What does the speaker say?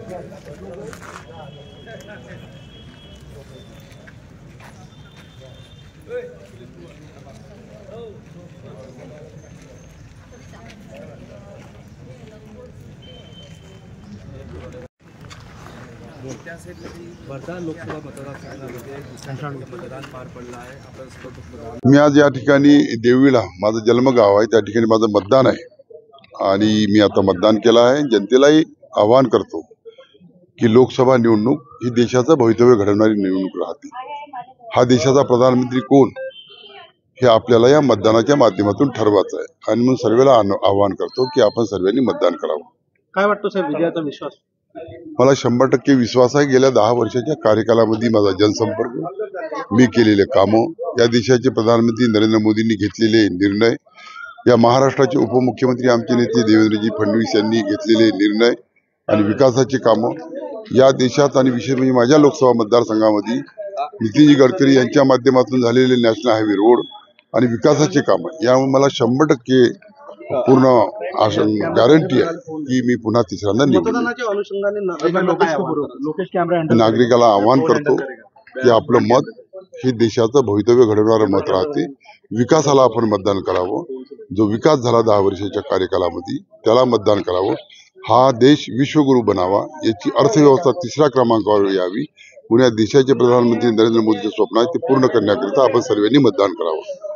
वर्धा लोकसभा मतदारसंघामध्ये मतदान पार पडलं आहे। आपण मी आज या ठिकाणी देवीला माझं जन्मगाव आहे, त्या ठिकाणी माझं मतदान आहे आणि मी आता मतदान केलं आहे। जनतेलाही आवाहन करतो की लोकसभा निवडणूक ही देशाचं भवितव्य घडवणारी निवडणूक राहते। हा देशाचा प्रधानमंत्री कोण हे आपल्याला या मतदानाच्या माध्यमातून ठरवायचं आहे आणि म्हणून सर्वांना आवाहन करतो की आपण सर्वांनी मतदान करावं। काय वाटतं साहेब, विजयाचा विश्वास? मला 100% विश्वास आहे। गेल्या 10 वर्षाच्या कार्यकालामध्ये माझा जनसंपर्क, मी केलेले कामं, या देशाचे प्रधानमंत्री नरेंद्र मोदींनी घेतलेले निर्णय, या महाराष्ट्राचे उपमुख्यमंत्री आमचे नेते देवेंद्रजी फडणवीस यांनी घेतलेले निर्णय आणि विकासाचे कामं, या देशात आणि विशेष म्हणजे माझ्या लोकसभा मतदारसंघामध्ये नितीनजी गडकरी यांच्या माध्यमातून झालेले नॅशनल हायवे रोड आणि विकासाचे कामं, यामुळे मला 100% पूर्ण गॅरंटी आहे की मी पुन्हा तिसऱ्यांदा निवडून नागरिकाला आवाहन करतो की आपलं मत हे देशाचं भवितव्य घडवणारं मत राहते। विकासाला आपण मतदान करावं, जो विकास झाला 10 वर्षाच्या कार्यकालामध्ये त्याला मतदान करावं। हा देश विश्वगुरु बनावा, याची अर्थव्यवस्था 3ऱ्या क्रमांकावर यावी, पुण्या देशाचे प्रधानमंत्री नरेंद्र मोदीचे स्वप्न आहे ते पूर्ण करण्याकरिता आपण सर्वांनी मतदान करावं।